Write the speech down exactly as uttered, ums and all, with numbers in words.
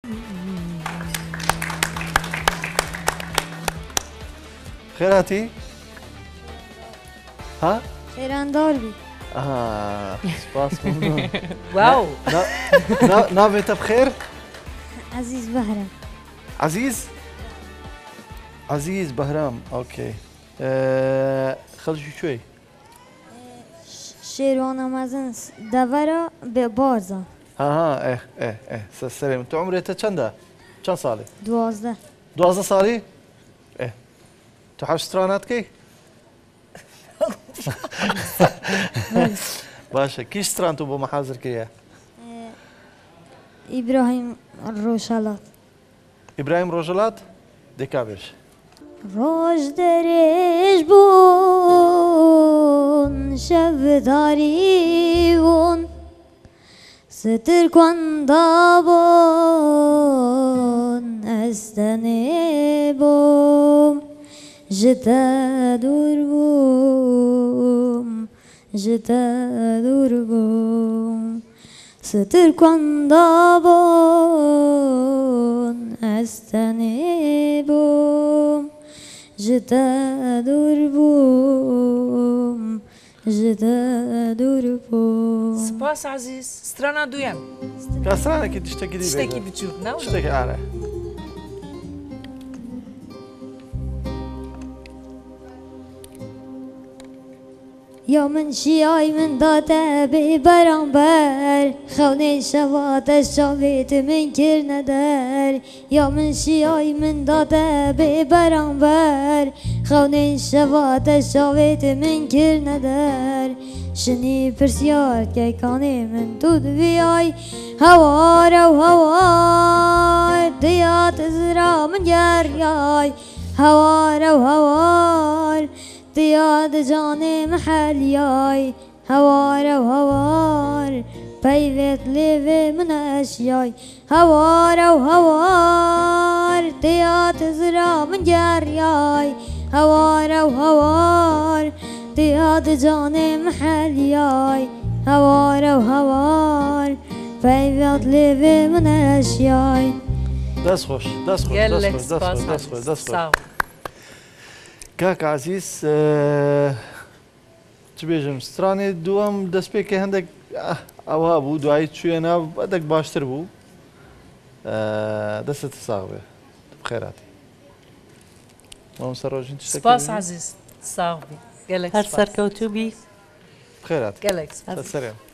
خيراتي ها خيران داربي اه سباس ممنون واو نافيتا بخير عزيز بهرام عزيز عزيز بهرام اوكي أه خلص شوي شيروانا مازن دورا ببارزة ها ها ايه ايه ايه سلام انت عمرك چنده چند ساله دوازده دوازده سالی ايه تو حاج سترانات کی باشه کی ستران تو با محاضر کیه إبراهيم الروشالات ابراهيم روجلات ديكابرش روش درش بون شب داری بون ستر کندا بون استنی بوم جتا دور بوم جتا دور بوم ستر کندا بون استنی بوم جتا دور بوم جتا دور بوم سپاس عزیز سترانا دویم كاسرانا كي تشتكي دي تشتكي بتشوف نو تشتكي على يا من شياي من داتا ببرانبر خوني شوات الشويت من كرنا دار يا من شياي من داتا ببرانبر خوني شوات الشويت من كرنا دار شني برسيار كي كاني من دود بياي هوار او هوار ديات زرا من جرياي هوار او هوار دياد جاني محلياي هوار وهوار بيبت ليفي من أشياي هوار وهوار دياد زرا من جرياي هوار وهوار دياد جاني محلياي هوار وهوار بيبت ليفي من أشياي داس خوش داس خوش قال داس لك خوش داس سباس خوش داس خوش عزيز داس خوش صاو كاك عزيز أه... تبيجم ستراني دوام دست پێ کە هەندێک ئەوها بوو دوایی چوێنە بەدەک باشتر بوو دەستت ساغ بێ بخێراتی مامۆستا ڕۆژین سپاس عزيز صاو قال لك هەر سپاس سەرکەوتوو بی بخێرات قال لك سپاس سەرێن